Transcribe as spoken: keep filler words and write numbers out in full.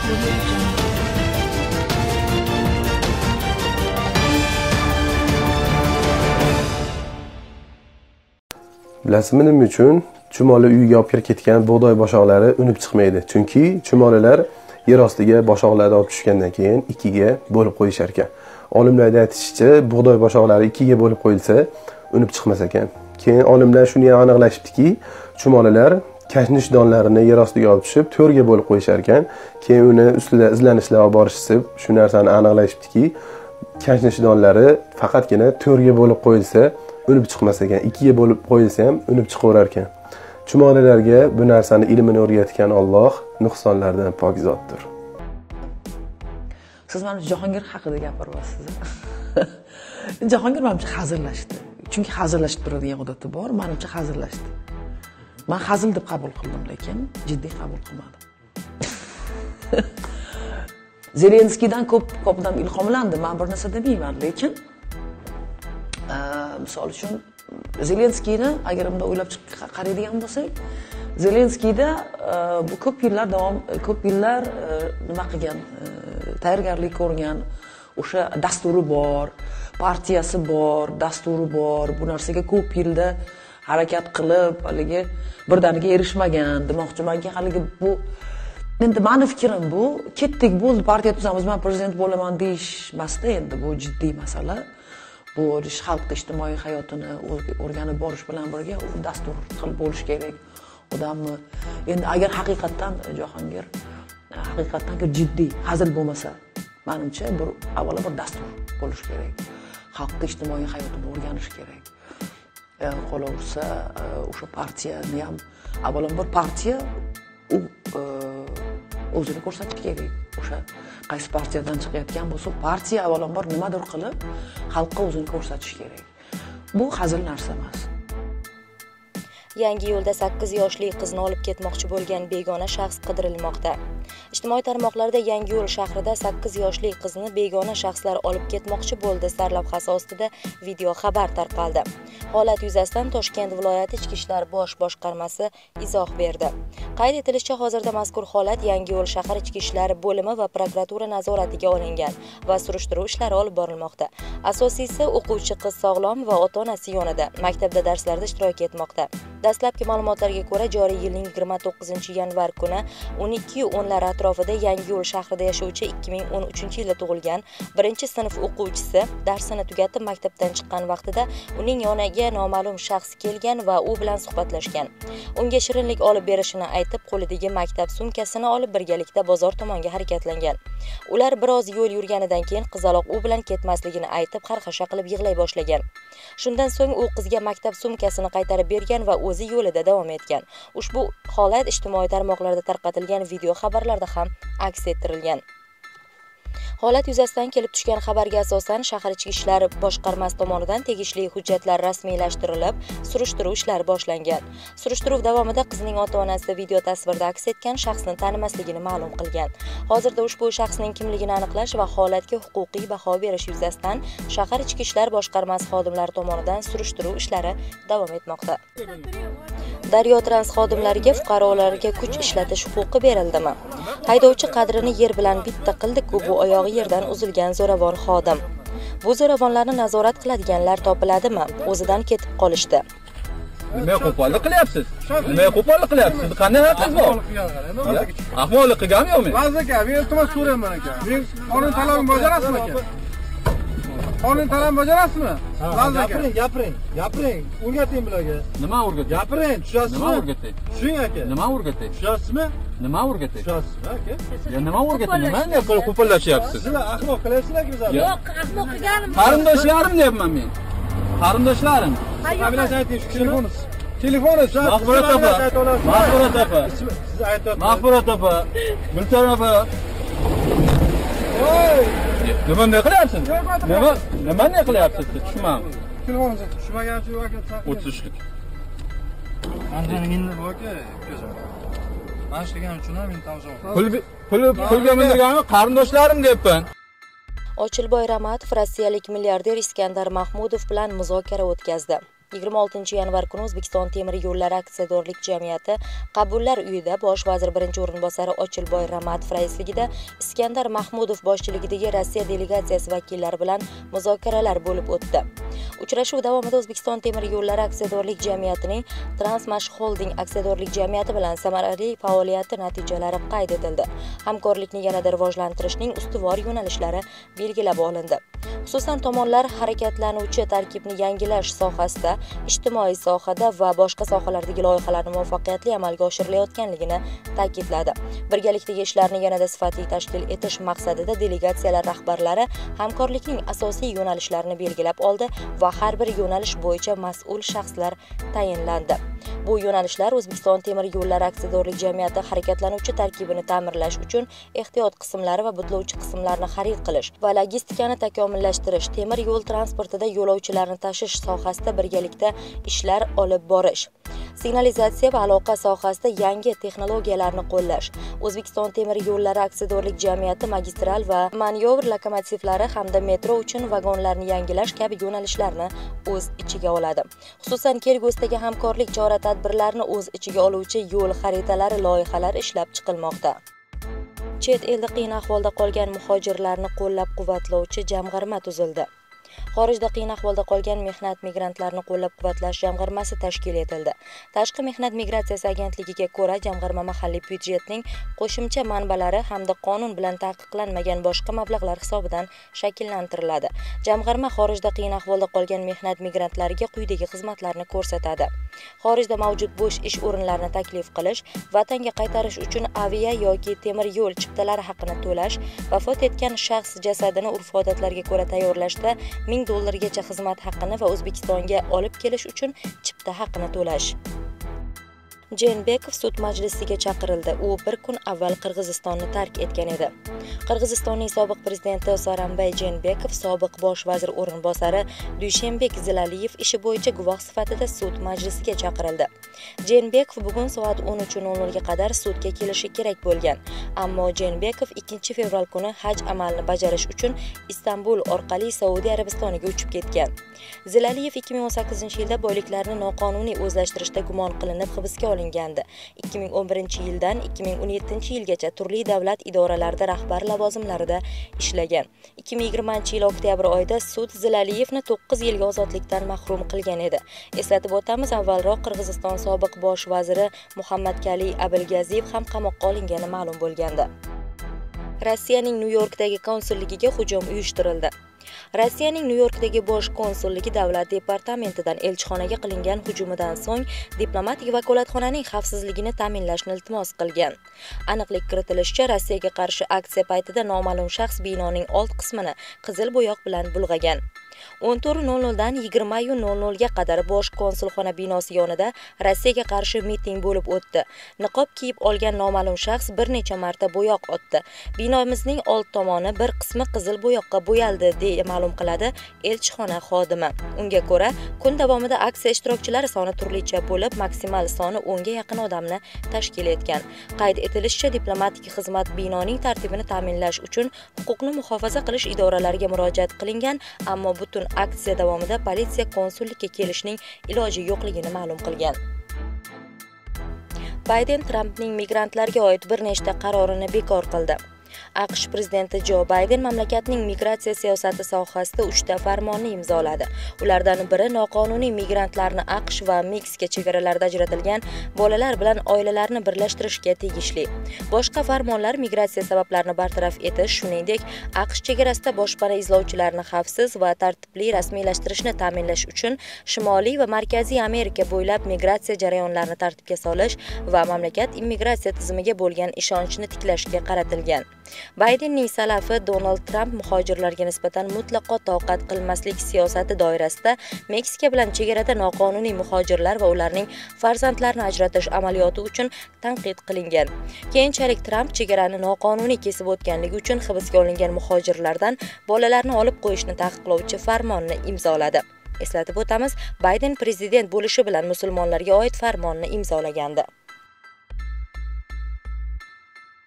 Bilasizmi nima uchun chumoli uyiga olib kirib ketgan bug'doy boshoqlari unib chiqmaydi? Chunki chumolilar yer ostiga boshoqlarni olib tushgandan keyin ikkiga bo'lib qo'yishar ekan. Olimlarning aytishicha, bug'doy boshoqlari ikkiga bo'lib qo'yilsa, unib chiqmas ekan. Keyin olimlar shuni ham aniqlashibdiki, chumolilar kashnish donlarini yer ostiga olib tushib, to'rga bo'lib qo'yishar ekan. Keyin uni ustida izlanishlar olib borishib, shu narsani aniqlashibdiki, kashnish donlari faqatgina to'rga bo'lib qo'yilsa, unib chiqmas ekan. ikkiga bo'lib qo'yilsa ham unib chiqaverar ekan. Chumolilarga bu narsani ilmini o'rgatgan Alloh nuqsonlardan pok zotdir. Siz mana Jahongir haqida gapiryapsiz. Jahongir menimcha hazillashdi. Chunki hazillashib turadigan odati bor, menimcha hazillashdi. Men hazil deb qabul qildim, lekin jiddiy qabul qilmadim. Zelenskiydan ko'p ko'pdan ilhomlandim. Men bir narsa demayman, lekin misol uchun Zelenskiyni agar unda o'ylab qaraydigan bo'lsak, Zelenskiyda bu ko'p yillar davom ko'p yillar nima qilgan, tayyorgarlik ko'rgan, o'sha dasturi bor, partiyasi bor, dasturi bor, bu narsaga ko'p yilda harakat qilib, haligi birdaniga erishmagan. Demoqchimanki, haligi bu endi meni fikrim bu, ketdik bo'ldi, partiya tuzamiz, men prezident bo'laman deyish emasda, endi bu jiddiy masala. Bu xalqning ijtimoiy hayotini o'rganib borish bilan birga u dastur qilib bo'lish kerak. Odamni endi agar haqiqatan Jahongir haqiqatan jiddiy hazil bo'lmasa, menimcha bir avvalo bir dastur bo'lish kerak. Xalqning ijtimoiy hayotini o'rganish kerak. Qolaversa, o'sha partiyani ham avvalambor partiya u o'zini ko'rsatish kerak. O'sha qaysi partiyadan chiqayotgan bo'lsa, partiya avvalambor nimadir qilib xalqqa o'zini ko'rsatish kerak. Bu hazil narsa emas. Yangi yo'lda sakkiz yoshli qizni olib ketmoqchi bo'lgan begona shaxs qidirilmoqda. Ijtimoiy tarmoqlarda Yangiyo'l shahrida sakkiz yoshli qizni begona shaxslar olib ketmoqchi bo'ldi sarlavhasi ostida video xabar tarqaldi. Holat yuzasidan Toshkent viloyati Ichki ishlar bosh boshqarmasi izoh berdi. Qayd etilishicha, hozirda mazkur holat Yangiyo'l shahar Ichki ishlar bo'limi va prokuratura nazoratiga olingan va surishtiruv ishlari olib borilmoqda. Asosiysi, o'quvchi qiz sog'lom va ota-onasi yonida maktabda darslarda ishtirok etmoqda. Dastlabki ma'lumotlarga ko'ra, joriy yilning yigirma to'qqizinchi yanvar kuni o'n ikki o'nlar atrofida Yangiyo'l shahrida yashovchi ikki ming o'n uchinchi yilda tug'ilgan birinchi sinf o'quvchisi darsini tugatib maktabdan chiqqan vaqtida uning yoniga noma'lum shaxs kelgan va u bilan suhbatlashgan. Unga shirinlik olib berishini aytib, qo'lidagi maktab sumkasini olib birgalikda bozor tomonga harakatlangan. Ular biroz yo'l yurganidan keyin qizaloq u bilan ketmasligini aytib, xarxasha qilib yig'lay boshlagan. Shundan so'ng u qizga maktab sumkasini qaytarib bergan va o'zi yo'lida davom etgan. Ushbu holat ijtimoiy tarmoqlarda tarqatilgan video xabarlarda ham aks ettirilgan. Holat yuzasidan kelib tushgan xabarga asosan shahar Ichki ishlar boshqarmasi tomonidan tegishli hujjatlar rasmiylashtirilib, surishtiruv ishlari boshlangan. Surishtiruv davomida qizning ota-onasi video tasvirda aks etgan shaxsni tanimasligini ma'lum qilgan. Hozirda ushbu shaxsning kimligini aniqlash va holatga huquqiy baho berish yuzasidan shahar Ichki ishlar boshqarmasi xodimlari tomonidan surishtiruv ishlari davom etmoqda. Daryo Trans xodimlariga fuqarolarga kuch ishlatish huquqi berildimi? Haydovchi qadrini yer bilan bitta qildi-ku, bu oyog'i yerdan uzilgan zo'ravon xodim. Bu zo'ravonlarni nazorat qiladiganlar topiladimi? O'zidan ketib qolishdi. Nima qo'pollik qilyapsiz? Nima qo'pollik qilyapsiz? Qanday haqqingiz bor? Ahmoqlik qilganmi yo'qmi? Ba'zi aka, men iltimos so'rayman aka. Men qonun talabini bajarasizmi aka? Qonun talabini bajarasizmi? Ba'zi aka, gapiring, gapiring, gapiring. O'rgating bularga. Nima o'rgatay? Gapiring, tushasizmi? Nima o'rgatay? Tushing aka. Nima o'rgatay? Tushasizmi? Nima o'rgatay? Tushasizmi aka? Ya nima o'rgatay? Nima qilib qo'pollashyapsiz? Sizlar ahmoq qilyapsizlar-ku bizlarni. Yo'q, ahmoq qilganim. Qarindoshlarim deyapman men. Qarindoshlarim. Familiyasini ayting, shu telefonni. Telefonni Mahfurat opa. Mahfurat opa. Siz aytyapsiz. Mahfurat opa. Gulchor opa. Voy! Nima ne qilyapsiz? Nima? Nima ne qilyapsiz? Tushunmadim. Telefoningizni tushmagan shu aka. o'ttiz uchlik. Mana endi bu aka, ko'zim. Mana shu degan uchun ham men tavsiya Pul pul pulga mindirganmi? Qarindoshlarim deyapman. Ochilboy Ramatov rossiyalik milliarder Iskandar Mahmudov bilan muzokara o'tkazdi. yigirma oltinchi yanvar kuni O'zbekiston temir yo'llari aksiyadorlik jamiyati Qabullar uyida bosh vazir birinchi o'rinbosari Ochilboy Ramatov raisligida Iskandar Mahmudov boshchiligidagi Rossiya delegatsiyasi vakillari bilan muzokaralar bo'lib o'tdi. Uchrashuv davomida O'zbekiston temir yo'llari aksiyadorlik jamiyatining Transmash Holding aksiyadorlik jamiyati bilan samarali faoliyati natijalari qayd etildi. Hamkorlikni yanada rivojlantirishning ustuvor yo'nalishlari belgilab olindi. Xususan, tomonlar harakatlanuvchi tarkibni yangilash sohasida, ijtimoiy sohada va boshqa sohalardagi loyihalarni muvaffaqiyatli amalga oshirilayotganligini ta'kidladi. Birgalikdagi ishlarni yanada sifatli tashkil etish maqsadida delegatsiyalar rahbarlari hamkorlikning asosiy yo'nalishlarini belgilab oldi va har bir yo'nalish bo'yicha mas'ul shaxslar tayinlandi. Bu yo'nalishlar O'zbekiston temir yo'llari aksiyadorlik jamiyati harakatlanuvchi tarkibini ta'mirlash uchun ehtiyot qismlari va butlovchi qismlarni xarid qilish va logistikani takomillashtirish, temir yo'l transportida yo'lovchilarni tashish sohasida birgalikda ishlar olib borish, signalizatsiya va aloqa sohasida yangi texnologiyalarni qo'llash, O'zbekiston temir yo'llari aksiyadorlik jamiyati magistral va manyovr lokomotivlari hamda metro uchun vagonlarni yangilash kabi yo'nalishlarni o'z ichiga oladi. Xususan, kelgusidagi hamkorlik chora-tadbirlarni o'z ichiga oluvchi yo'l xaritalari loyihalari ishlab chiqilmoqda. Chet elda qiyin ahvolda qolgan muhojirlarni qo'llab-quvvatlovchi jamg'arma tuzildi. Xorijda qiyin ahvolda qolgan mehnat migrantlarini qo'llab-quvvatlash jamg'armasi tashkil etildi. Tashqi mehnat migratsiyasi agentligiga ko'ra, jamg'arma mahalliy byudjetning qo'shimcha manbalari hamda qonun bilan taqiqlanmagan boshqa mablag'lar hisobidan shakllantiriladi. Jamg'arma xorijda qiyin ahvolda qolgan mehnat migrantlariga quyidagi xizmatlarni ko'rsatadi. Xorijda mavjud bo'sh ish o'rinlarini taklif qilish, vatanga qaytarish uchun avia yoki temir yo'l chiptalari haqini to'lash, vafot etgan shaxs jasadini urf-odatlarga ko'ra tayyorlashda ming dollargacha xizmat haqqini va O'zbekistonga olib kelish uchun chipta haqqini to'lash. Jeenbekov sud majlisiga chaqirildi. U bir kun avval Qirg'izistonni tark etgan edi. Qirg'izistonning sobiq prezidenti Sooronbay Jeenbekov sobiq bosh vazir o'rinbosari Dushenbek Zilaliyev ishi bo'yicha guvoh sifatida sud majlisiga chaqirildi. Jeenbekov bugun soat o'n uch nol nol ga qadar sudga kelishi kerak bo'lgan. Ammo Jeenbekov ikkinchi fevral kuni haj amalini bajarish uchun Istanbul orqali Saudiya Arabistoniga uchib ketgan. Zilaliyev ikki ming o'n sakkizinchi yilda boyliklarni noqonuniy o'zlashtirishda gumon qilinib hibsga olingandi. ikki ming o'n birinchi yildan ikki ming o'n yettinchi yilgacha turli davlat idoralarida rahbar lavozimlarida ishlagan. ikki ming yigirmanchi yil oktyabr oyida sud Zilaliyevni to'qqiz yilga ozodlikdan mahrum qilgan edi. Eslatib o'tamiz, avvalroq Qirg'iziston sobiq bosh vaziri Muhammadkali Abilgaziyev ham qamoqqa olingani ma'lum bo'lgandi. Rossiyaning Nyu-Yorkdagi konsulligiga hujum uyushtirildi. Rossiyaning Nyu-Yorkdagi bosh konsulligi davlat departamentidan elchixonaga qilingan hujumidan so'ng diplomatik vakolatxonaning xavfsizligini ta'minlashni iltimos qilgan. Aniqlik kiritilishicha, Rossiyaga qarshi aksiya paytida noma'lum shaxs binoning old qismini qizil bo'yoq bilan bulg'agan. o'n to'rt nol nol dan yigirma nol nol ga qadar bosh konsulxona binosi yonida Rossiyaga qarshi miting bo'lib o'tdi. Niqob kiyib olgan noma'lum shaxs bir necha marta bo'yoq otdi. Binomizning old tomoni bir qismi qizil bo'yoqqa bo'yaldi, deya ma'lum qiladi elchixona xodimi. Unga ko'ra, kun davomida aksiya ishtirokchilari soni turlicha bo'lib, maksimal soni o'nga yaqin odamni tashkil etgan. Qayd etilishicha, diplomatik xizmat binoning tartibini ta'minlash uchun huquqni muhofaza qilish idoralariga murojaat qilingan, ammo butun aksiya davomida politsiya konsullikka kelishning iloji yo'qligini ma'lum qilgan. Bayden Trampning migrantlarga oid bir nechta qarorini bekor qildi. AQSh prezidenti Jo Bayden mamlakatning migratsiya siyosati sohasida uchta farmonni imzoladi. Ulardan biri noqonuniy migrantlarni AQSh va Meksika chegaralarida ajratilgan bolalar bilan oilalarni birlashtirishga tegishli. Boshqa farmonlar migratsiya sabablarini bartaraf etish, shuningdek, AQSh chegarasida boshpana izlovchilarni xavfsiz va tartibli rasmiylashtirishni ta'minlash uchun Shimoliy va Markaziy Amerika bo'ylab migratsiya jarayonlarini tartibga solish va mamlakat immigratsiya tizimiga bo'lgan ishonchni tiklashga qaratilgan. Baydenning salafi Donald Tramp muhojirlarga nisbatan mutlaqo toqat qilmaslik siyosati doirasida Meksika bilan chegarada noqonuniy muhojirlar va ularning farzandlarini ajratish amaliyoti uchun tanqid qilingan. Keyinchalik Tramp chegarani noqonuniy kesib o'tganligi uchun hibsga olingan muhojirlardan bolalarni olib qo'yishni taqiqlovchi farmonni imzoladi. Eslatib o'tamiz, Bayden prezident bo'lishi bilan musulmonlarga oid farmonni imzolagandi.